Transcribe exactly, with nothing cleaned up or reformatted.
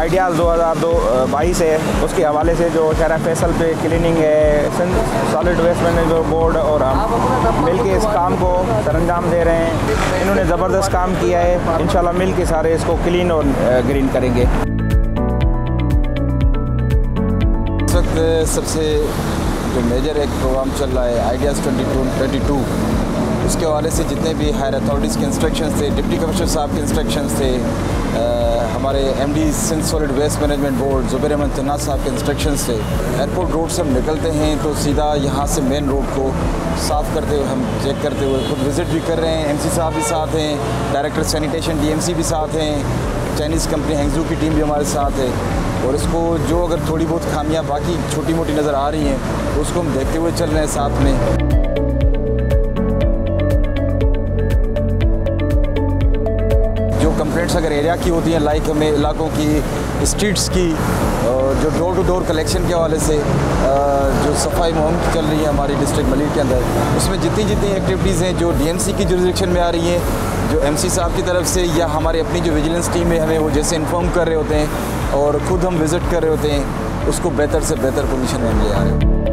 Ideas दो हज़ार दो बाईस है, उसके हवाले से जो शहर फैसल पे क्लीनिंग है, सॉलिड वेस्ट मैनेजमेंट बोर्ड और हम मिल के इस काम को सरअंजाम दे रहे हैं। इन्होंने ज़बरदस्त काम किया है, इंशाल्लाह मिल के सारे इसको क्लीन और ग्रीन करेंगे। इस वक्त सबसे जो मेजर एक प्रोग्राम चल रहा है आइडियाज़ ट्वेंटी ट्वेंटी टू, उसके हवाले से जितने भी हायर अथॉरिटीज़ के इंस्ट्रक्शंस थे, डिप्टी कमिश्नर साहब के इंस्ट्रक्शंस थे, आ, हमारे MD Sindh solid waste management board Zubair Ahmed Tanna साहब के इंस्ट्रक्शंस थे। एयरपोर्ट रोड से हम निकलते हैं तो सीधा यहाँ से मेन रोड को साफ़ करते हुए हम चेक करते हुए खुद विज़िट भी कर रहे हैं। एमसी साहब भी साथ हैं, डायरेक्टर सैनिटेशन डीएमसी भी साथ हैं, चाइनीज़ कंपनी हैंगजू की टीम भी हमारे साथ है। और इसको जो अगर थोड़ी बहुत खामियां बाकी छोटी मोटी नज़र आ रही हैं तो उसको हम देखते हुए चल रहे हैं साथ में। जो कंप्लेंट्स अगर एरिया की होती हैं, लाइक हमें इलाकों की, स्ट्रीट्स की, जो डोर टू डोर कलेक्शन के हवाले से जो सफाई मुहिम चल रही है हमारी डिस्ट्रिक्ट मलिक के अंदर, उसमें जितनी जितनी एक्टिविटीज़ हैं जो डीएमसी की जुरिसडिक्शन में आ रही हैं, जो एमसी साहब की तरफ से या हमारी अपनी जो विजिलेंस टीम है हमें वो जैसे इन्फॉर्म कर रहे होते हैं और ख़ुद हम विज़िट कर रहे होते हैं, उसको बेहतर से बेहतर पोजीशन में हम ले आ रहे हैं।